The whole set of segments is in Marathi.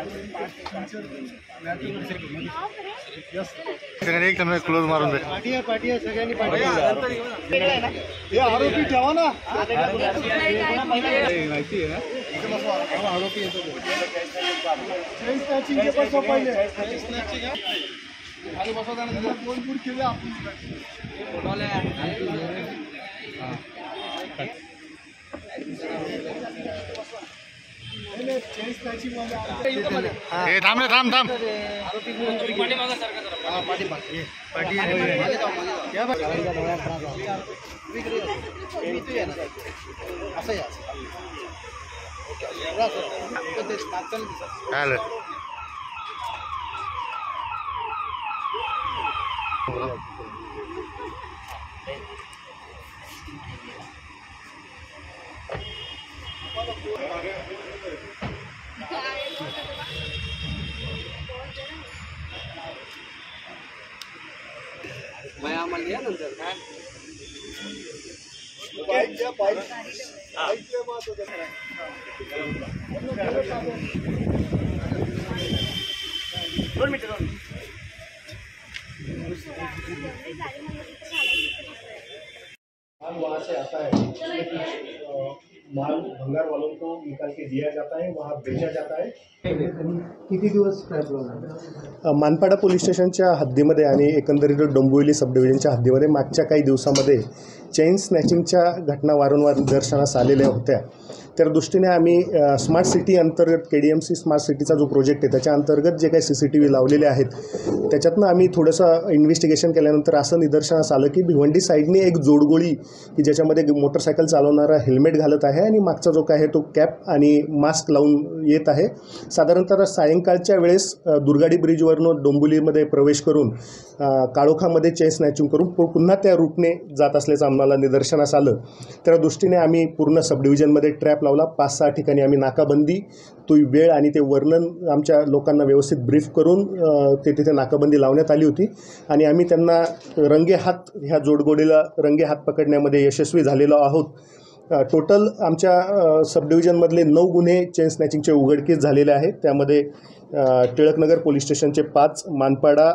एकदम क्लोज मारून दे। पार्टी आहे सगळ्यांनी पार्टी हे आरोपी ठेवा ना माहिती आहे ना आरोपी येतो पहिले आणि बसवताना दोन गुण केले आपण थांब रे थांब थांब। वहाँ से आता है माल भंगार वालों को निकाल के दिया जाता है, वहाँ बेचा जाता है। किती दिवस ट्रॅप मानपाडा पोलीस स्टेशनच्या हद्दीमध्ये आणि एकंदरीत डोंबिवली सब डिव्हिजनच्या हद्दीमध्ये मागच्या काही दिवसामध्ये चेन स्नॅचिंगच्या घटना वारंवार निदर्शनास आलेल्या होत्या। त्या दृष्टीने आम्ही स्मार्ट सिटी अंतर्गत KDMC स्मार्ट सिटीचा जो प्रोजेक्ट आहे त्याच्या अंतर्गत जे काही CCTV लावलेले आहेत त्याच्यातनं आम्ही थोडंसं इन्व्हेस्टिगेशन केल्यानंतर असं निदर्शनास आलं की भिवंडी साईडने एक जोडगोळी की ज्याच्यामध्ये मोटरसायकल चालवणारा हेल्मेट घालत आहे आणि मागचा जो काय आहे तो कॅप आणि मास्क लावून येत आहे। साधारणतः सायंकाळच्या वेळेस दुर्गाडी ब्रिजवरून डोंबिवलीमध्ये प्रवेश करून काळोखामध्ये चेन स्नॅचिंग करून पुन्हा त्या रूटने जात असल्याचं आम्हाला निदर्शनास आलं। त्या दृष्टीने आम्ही पूर्ण सब डिव्हिजनमध्ये ट्रॅप लावला। 5-6 ठिकाणी आम्ही नाकाबंदी तो वेळ आणि ते वर्णन आमच्या लोकांना व्यवस्थित ब्रीफ करून ते तिथे नाकाबंदी लावण्यात आली होती आणि आम्ही त्यांना रंगेहात ह्या जोडगोडीला रंगेहात पकडण्यामध्ये यशस्वी झालेलो आहोत। टोटल आमच्या सब डिव्हिजनमधले 9 गुन्हे चेन स्नॅचिंगचे उघडकीस झालेले आहेत। त्यामध्ये टिळकनगर पोलीस स्टेशनचे 5, मानपाडा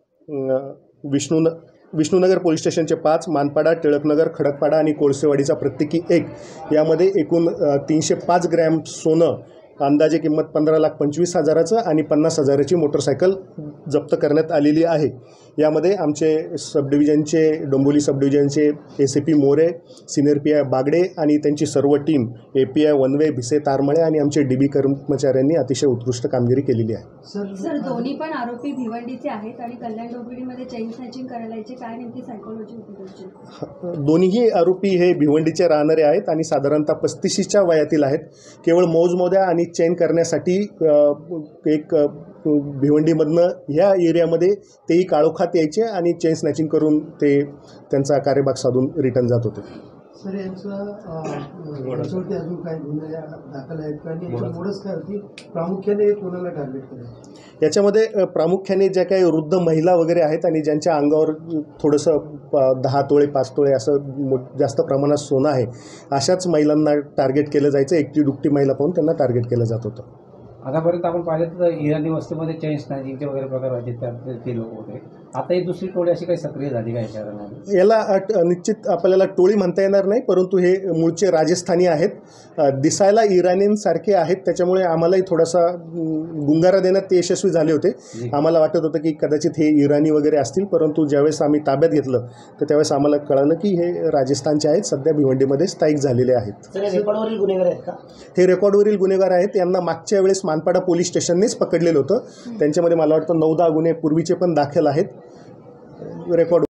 विष्णुनगर पोलीस स्टेशनचे 5, मानपाडा, टिळकनगर, खडकपाडा आणि कोळसेवाडीचा प्रत्येकी 1 यामध्ये एकूण 305 ग्रॅम सोनं अंदाजे किंमत 15,25,000 आणि 50,000ची मोटरसायकल जप्त करण्यात आलेली आहे। यामध्ये आमचे सब डिव्हिजनचे डोंबिवली सब डिव्हिजनचे ACP More, senior PI Bagde आणि त्यांची सर्व टीम API वनवे, भिसे, तारमळे आणि आमचे DB कर्मचाऱ्यांनी अतिशय उत्कृष्ट कामगिरी केलेली आहे। सर दोन्ही पण आरोपी भिवंडीचे आहेत आणि कल्याण डोंबिवलीमध्ये चेन स्नॅचिंग करायला याची काय नेमकी सायकोलॉजी होती? दोन्हीही आरोपी हे भिवंडीचे राहणारे आहेत आणि साधारणतः 35च्या वयातील आहेत। केवळ मौजमोद्या आणि चेन करण्यासाठी एक भिवंडीमधनं ह्या एरियामध्ये तेही काळोखात यायचे आणि चेन स्नॅचिंग करून ते त्यांचा कार्यभाग साधून रिटर्न जात होते। सर यांच्यावरती अजून काही गुन्हे दाखल आहेत का आणि याच्यामुळेच काय होती प्रामुख्याने कोणाला टार्गेट करायचं? याच्यामध्ये प्रामुख्याने ज्या काही वृद्ध महिला वगैरे आहेत आणि ज्यांच्या अंगावर थोडंसं 10 तोळे 5 तोळे असं जास्त प्रमाणात सोनं आहे अशाच महिलांना टार्गेट केलं जायचं। एकटी दुकटी महिला पाहून त्यांना टार्गेट केलं जात होतं। आतापर्यंत आपण पाहिलं तर इराणी वस्तीमध्ये चेन स्नॅचिंगचे वगैरे प्रकार व्हायचे त्यात ते लोक होते। आता ही दुसरी टोळी अशी काही सक्रिय झाली काय शहरामध्ये? याला निश्चित आपल्याला टोळी म्हणता येणार नाही, परंतु हे मूळचे राजस्थानी आहेत, दिसायला इराणींसारखे आहेत, त्याच्यामुळे आम्हालाही थोडासा गुंगारा देण्यात ते यशस्वी झाले होते। आम्हाला वाटत होतं की कदाचित हे इराणी वगैरे असतील, परंतु ज्यावेळेस आम्ही ताब्यात घेतलं तर त्यावेळेस आम्हाला कळलं की हे राजस्थानचे आहेत, सध्या भिवंडीमध्ये स्थायिक झालेले आहेत। रेकॉर्डवरील गुन्हेगार आहेत का? हे रेकॉर्डवरील गुन्हेगार आहेत। यांना मागच्या वेळेस मानपाडा पोलीस स्टेशननेच पकडलेलं होतं। त्यांच्यामध्ये मला वाटतं 9-10 गुन्हे पूर्वीचे पण दाखल आहेत रेकॉर्ड